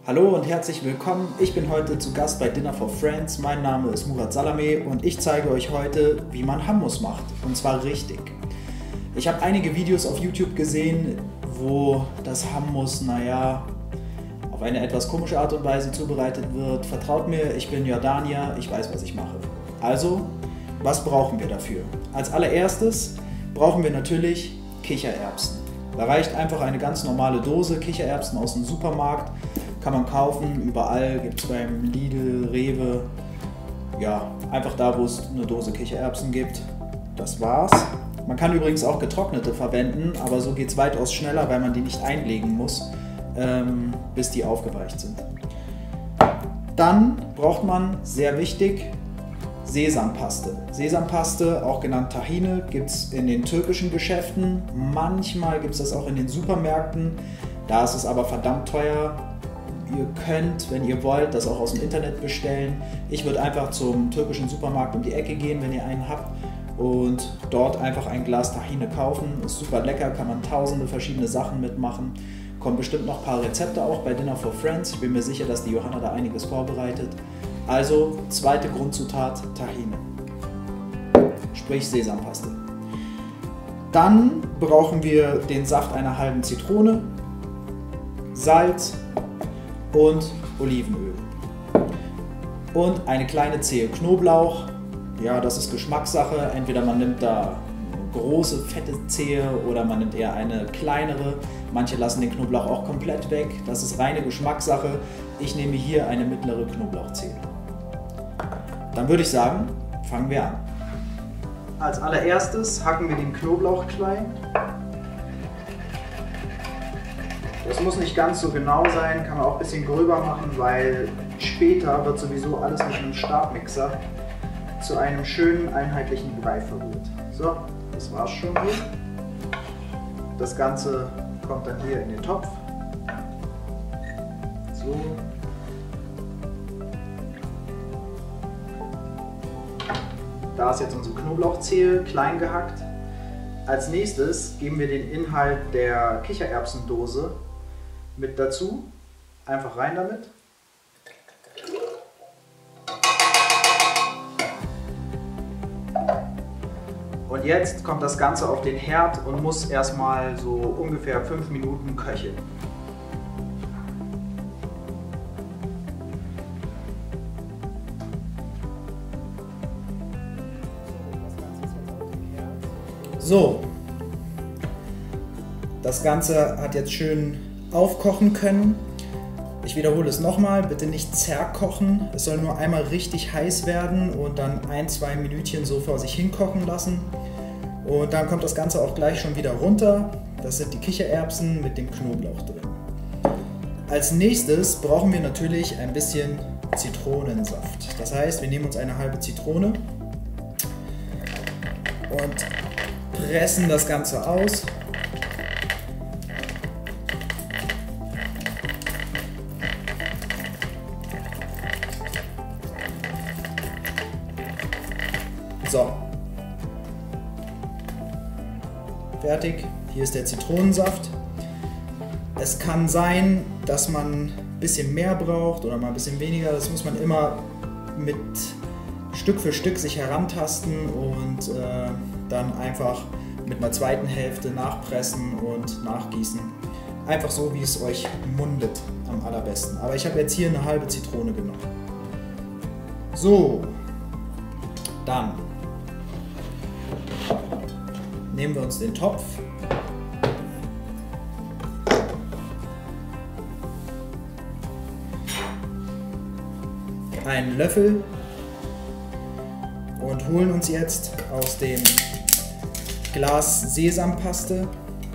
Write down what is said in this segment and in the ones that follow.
Hallo und herzlich willkommen. Ich bin heute zu Gast bei Dinner for Friends. Mein Name ist Murat Salameh und ich zeige euch heute, wie man Hummus macht. Und zwar richtig. Ich habe einige Videos auf YouTube gesehen, wo das Hummus, auf eine etwas komische Art und Weise zubereitet wird. Vertraut mir, ich bin Jordanier, ich weiß, was ich mache. Also, was brauchen wir dafür? Als allererstes brauchen wir natürlich Kichererbsen. Da reicht einfach eine ganz normale Dose Kichererbsen aus dem Supermarkt. Kann man kaufen, überall, gibt es beim Lidl, Rewe, ja, einfach da, wo es eine Dose Kichererbsen gibt. Das war's. Man kann übrigens auch getrocknete verwenden, aber so geht es weitaus schneller, weil man die nicht einlegen muss, bis die aufgeweicht sind. Dann braucht man, sehr wichtig, Sesampaste. Sesampaste, auch genannt Tahine, gibt es in den türkischen Geschäften. Manchmal gibt es das auch in den Supermärkten. Da ist es aber verdammt teuer. Ihr könnt, wenn ihr wollt, das auch aus dem Internet bestellen. Ich würde einfach zum türkischen Supermarkt um die Ecke gehen, wenn ihr einen habt, und dort einfach ein Glas Tahine kaufen. Ist super lecker, kann man tausende verschiedene Sachen mitmachen. Kommen bestimmt noch ein paar Rezepte auch bei Dinner for Friends. Ich bin mir sicher, dass die Johanna da einiges vorbereitet. Also, zweite Grundzutat, Tahine. Sprich Sesampaste. Dann brauchen wir den Saft einer halben Zitrone, Salz und Olivenöl. Und eine kleine Zehe Knoblauch. Ja, das ist Geschmackssache. Entweder man nimmt da eine große, fette Zehe oder man nimmt eher eine kleinere. Manche lassen den Knoblauch auch komplett weg. Das ist reine Geschmackssache. Ich nehme hier eine mittlere Knoblauchzehe. Dann würde ich sagen, fangen wir an. Als allererstes hacken wir den Knoblauch klein. Das muss nicht ganz so genau sein, kann man auch ein bisschen gröber machen, weil später wird sowieso alles mit einem Stabmixer zu einem schönen einheitlichen Brei verrührt. So, das war's schon hier. Das Ganze kommt dann hier in den Topf. So. Da ist jetzt unsere Knoblauchzehe klein gehackt. Als nächstes geben wir den Inhalt der Kichererbsendose mit dazu. Einfach rein damit. Und jetzt kommt das Ganze auf den Herd und muss erstmal so ungefähr 5 Minuten köcheln. So, das Ganze hat jetzt schön aufkochen können. Ich wiederhole es nochmal, bitte nicht zerkochen. Es soll nur einmal richtig heiß werden und dann 1-2 Minütchen so vor sich hin kochen lassen. Und dann kommt das Ganze auch gleich schon wieder runter. Das sind die Kichererbsen mit dem Knoblauch drin. Als nächstes brauchen wir natürlich ein bisschen Zitronensaft. Das heißt, wir nehmen uns eine halbe Zitrone und pressen das Ganze aus. So. Fertig. Hier ist der Zitronensaft. Es kann sein, dass man ein bisschen mehr braucht oder mal ein bisschen weniger. Das muss man immer mit Stück für Stück sich herantasten und dann einfach mit einer zweiten Hälfte nachpressen und nachgießen. Einfach so, wie es euch mundet am allerbesten. Aber ich habe jetzt hier eine halbe Zitrone genommen. So, dann nehmen wir uns den Topf. Einen Löffel. Und holen uns jetzt aus dem Glas Sesampaste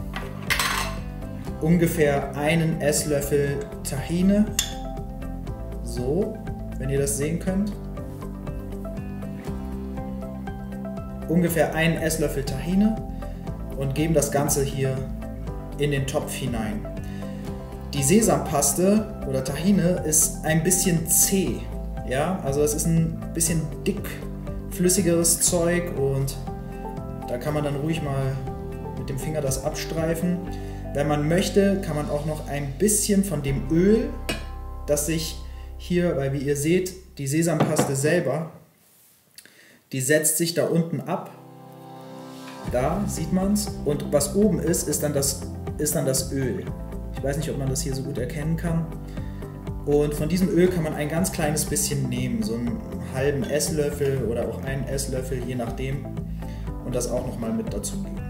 ungefähr einen Esslöffel Tahine. So, wenn ihr das sehen könnt. Ungefähr einen Esslöffel Tahine und geben das Ganze hier in den Topf hinein. Die Sesampaste oder Tahine ist ein bisschen zäh. Ja, also es ist ein bisschen dickflüssigeres Zeug und da kann man dann ruhig mal mit dem Finger das abstreifen. Wenn man möchte, kann man auch noch ein bisschen von dem Öl dass sich hier, weil wie ihr seht, die Sesampaste selber, die setzt sich da unten ab. Da sieht man es. Und was oben ist dann das Öl. Ich weiß nicht, ob man das hier so gut erkennen kann. Und von diesem Öl kann man ein ganz kleines bisschen nehmen, so einen halben Esslöffel oder auch einen Esslöffel, je nachdem. Und das auch nochmal mit dazu geben.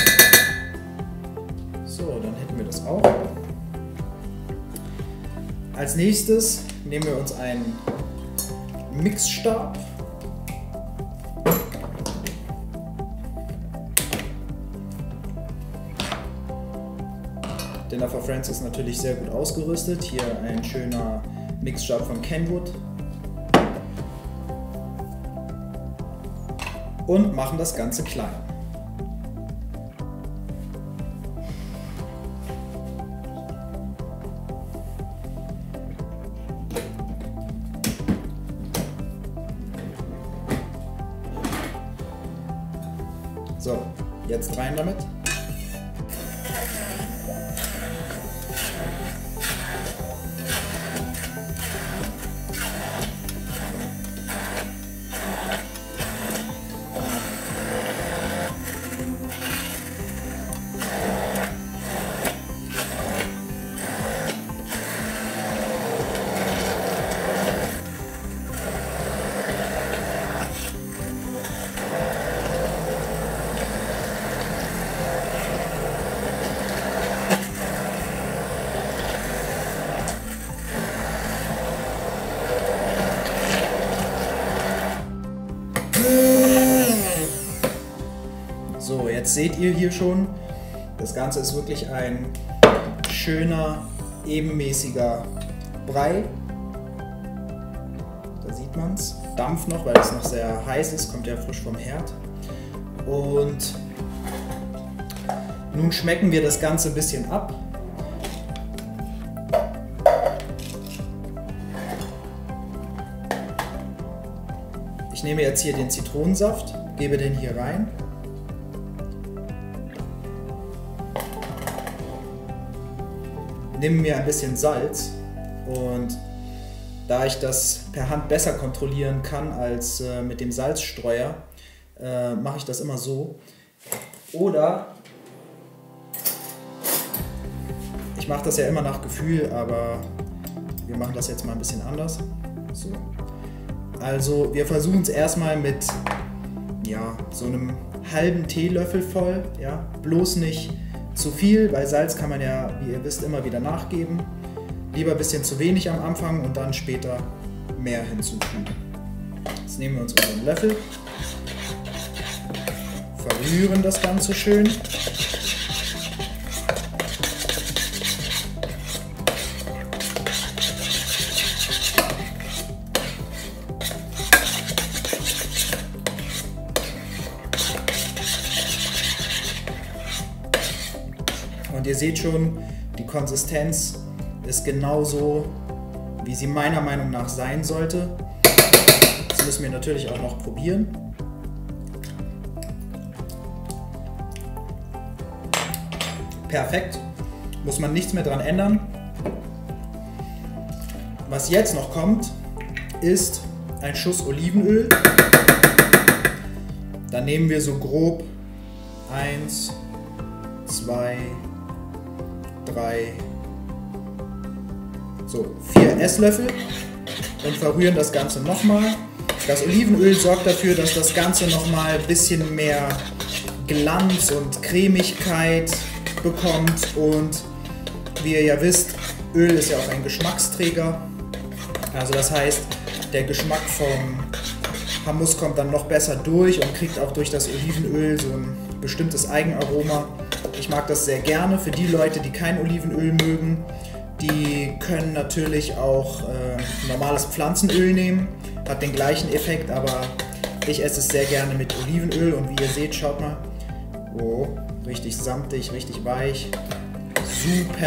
So, dann hätten wir das auch. Als nächstes nehmen wir uns einen Mixstab. Dinner for Friends ist natürlich sehr gut ausgerüstet. Hier ein schöner Mixstab von Kenwood. Und machen das Ganze klein. So, jetzt rein damit. So, jetzt seht ihr hier schon, das Ganze ist wirklich ein schöner, ebenmäßiger Brei. Da sieht man es. Dampf noch, weil es noch sehr heiß ist, kommt ja frisch vom Herd. Und nun schmecken wir das Ganze ein bisschen ab. Ich nehme jetzt hier den Zitronensaft, gebe den hier rein. Nehme mir ein bisschen Salz und da ich das per Hand besser kontrollieren kann als mit dem Salzstreuer, mache ich das immer so. Oder ich mache das ja immer nach Gefühl, aber wir machen das jetzt mal ein bisschen anders. So. Also wir versuchen es erstmal mit so einem halben Teelöffel voll, ja, bloß nicht zu viel, weil Salz kann man ja, wie ihr wisst, immer wieder nachgeben. Lieber ein bisschen zu wenig am Anfang und dann später mehr hinzufügen. Jetzt nehmen wir uns unseren Löffel, verrühren das Ganze schön. Und ihr seht schon, die Konsistenz ist genauso, wie sie meiner Meinung nach sein sollte. Das müssen wir natürlich auch noch probieren. Perfekt, muss man nichts mehr dran ändern. Was jetzt noch kommt, ist ein Schuss Olivenöl. Dann nehmen wir so grob 1, 2, 3, so 4 Esslöffel und verrühren das Ganze nochmal. Das Olivenöl sorgt dafür, dass das Ganze nochmal ein bisschen mehr Glanz und Cremigkeit bekommt und wie ihr ja wisst, Öl ist ja auch ein Geschmacksträger. Also das heißt, der Geschmack vom Hummus kommt dann noch besser durch und kriegt auch durch das Olivenöl so ein bestimmtes Eigenaroma. Ich mag das sehr gerne. Für die Leute, die kein Olivenöl mögen, die können natürlich auch normales Pflanzenöl nehmen. Hat den gleichen Effekt, aber ich esse es sehr gerne mit Olivenöl und wie ihr seht, schaut mal. Oh, richtig samtig, richtig weich. Super.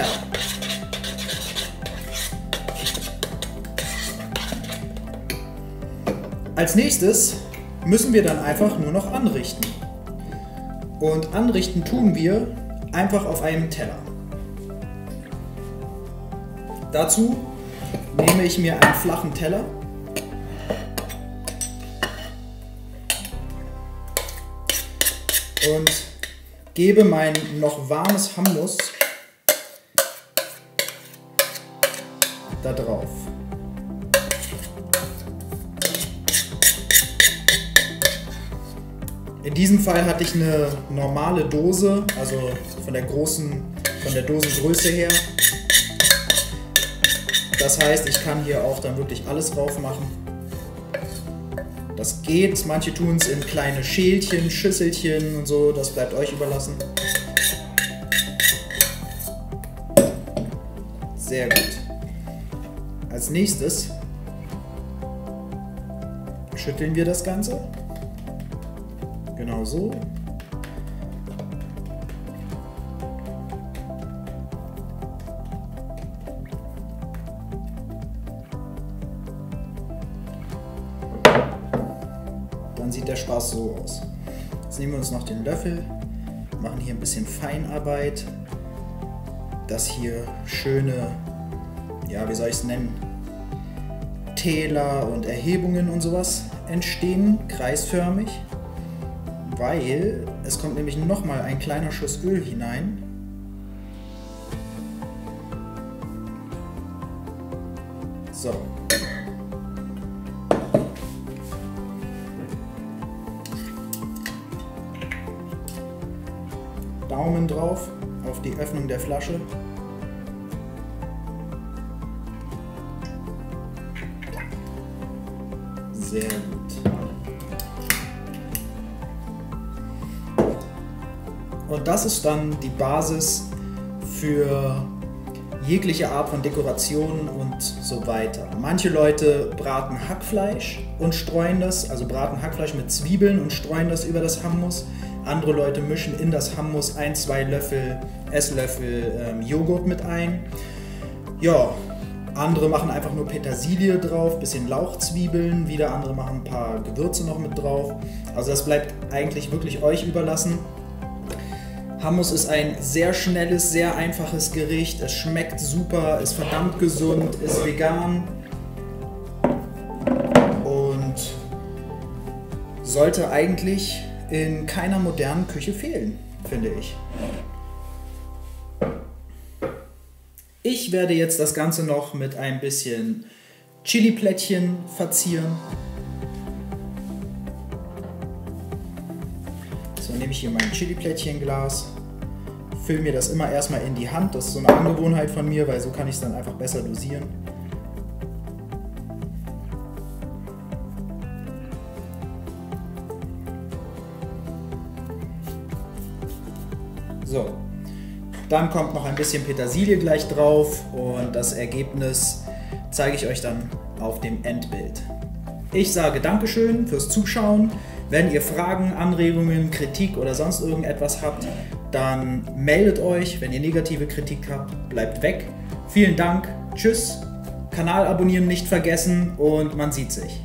Als nächstes müssen wir dann einfach nur noch anrichten. Und anrichten tun wir einfach auf einem Teller. Dazu nehme ich mir einen flachen Teller und gebe mein noch warmes Hummus da drauf. In diesem Fall hatte ich eine normale Dose, also von der Dosengröße her. Das heißt, ich kann hier auch dann wirklich alles drauf machen. Das geht, manche tun es in kleine Schälchen, Schüsselchen und so, das bleibt euch überlassen. Sehr gut. Als nächstes schütteln wir das Ganze. Genau so. Dann sieht der Spaß so aus. Jetzt nehmen wir uns noch den Löffel, machen hier ein bisschen Feinarbeit, dass hier schöne, ja, wie soll ich es nennen, Täler und Erhebungen und sowas entstehen, kreisförmig, weil es kommt nämlich nochmal ein kleiner Schuss Öl hinein. So. Daumen drauf auf die Öffnung der Flasche. Sehr gut. Und das ist dann die Basis für jegliche Art von Dekoration und so weiter. Manche Leute braten Hackfleisch und streuen das, also braten Hackfleisch mit Zwiebeln und streuen das über das Hummus. Andere Leute mischen in das Hummus 1-2 Esslöffel Joghurt mit ein. Ja, andere machen einfach nur Petersilie drauf, bisschen Lauchzwiebeln, wieder andere machen ein paar Gewürze noch mit drauf. Also das bleibt eigentlich wirklich euch überlassen. Hummus ist ein sehr schnelles, sehr einfaches Gericht. Es schmeckt super, ist verdammt gesund, ist vegan und sollte eigentlich in keiner modernen Küche fehlen, finde ich. Ich werde jetzt das Ganze noch mit ein bisschen Chili-Plättchen verzieren. So, nehme ich hier mein Chili-Plättchen-Glas, fülle mir das immer erstmal in die Hand. Das ist so eine Angewohnheit von mir, weil so kann ich es dann einfach besser dosieren. So, dann kommt noch ein bisschen Petersilie gleich drauf und das Ergebnis zeige ich euch dann auf dem Endbild. Ich sage Dankeschön fürs Zuschauen. Wenn ihr Fragen, Anregungen, Kritik oder sonst irgendetwas habt, dann meldet euch. Wenn ihr negative Kritik habt, bleibt weg. Vielen Dank, tschüss, Kanal abonnieren nicht vergessen und man sieht sich.